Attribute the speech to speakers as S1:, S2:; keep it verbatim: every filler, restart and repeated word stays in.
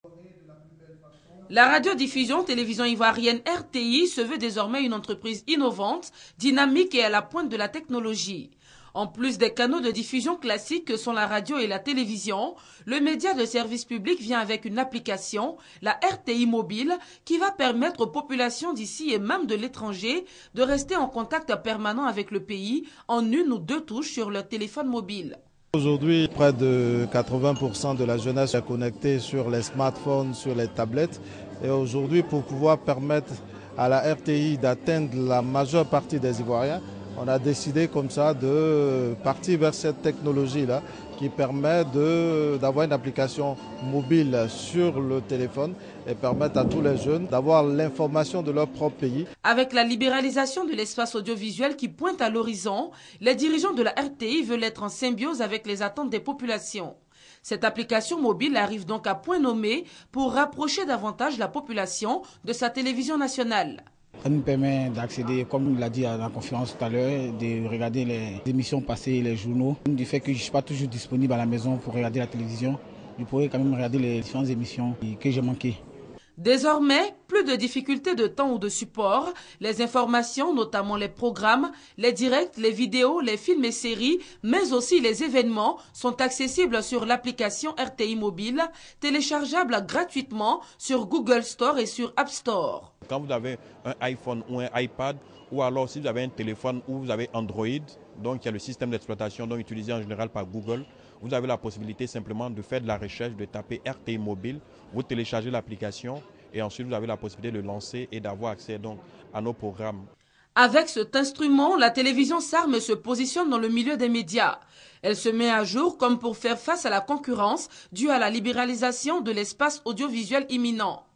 S1: La radiodiffusion télévision ivoirienne R T I se veut désormais une entreprise innovante, dynamique et à la pointe de la technologie. En plus des canaux de diffusion classiques que sont la radio et la télévision, le média de service public vient avec une application, la R T I Mobile, qui va permettre aux populations d'ici et même de l'étranger de rester en contact permanent avec le pays en une ou deux touches sur leur téléphone mobile.
S2: Aujourd'hui, près de quatre-vingts pour cent de la jeunesse est connectée sur les smartphones, sur les tablettes. Et aujourd'hui, pour pouvoir permettre à la R T I d'atteindre la majeure partie des Ivoiriens, on a décidé comme ça de partir vers cette technologie-là qui permet d'avoir une application mobile sur le téléphone et permettre à tous les jeunes d'avoir l'information de leur propre pays.
S1: Avec la libéralisation de l'espace audiovisuel qui pointe à l'horizon, les dirigeants de la R T I veulent être en symbiose avec les attentes des populations. Cette application mobile arrive donc à point nommé pour rapprocher davantage la population de sa télévision nationale.
S3: Ça nous permet d'accéder, comme il l'a dit à la conférence tout à l'heure, de regarder les émissions passées, les journaux. Du fait que je ne suis pas toujours disponible à la maison pour regarder la télévision, je pourrais quand même regarder les différentes émissions que j'ai manquées.
S1: Désormais, plus de difficultés de temps ou de support. Les informations, notamment les programmes, les directs, les vidéos, les films et séries, mais aussi les événements, sont accessibles sur l'application R T I Mobile, téléchargeable gratuitement sur Google Store et sur App Store.
S4: Quand vous avez un iPhone ou un iPad, ou alors si vous avez un téléphone où vous avez Android, donc il y a le système d'exploitation donc utilisé en général par Google, vous avez la possibilité simplement de faire de la recherche, de taper R T I Mobile, vous téléchargez l'application et ensuite vous avez la possibilité de lancer et d'avoir accès donc à nos programmes.
S1: Avec cet instrument, la télévision SARM se positionne dans le milieu des médias. Elle se met à jour comme pour faire face à la concurrence due à la libéralisation de l'espace audiovisuel imminent.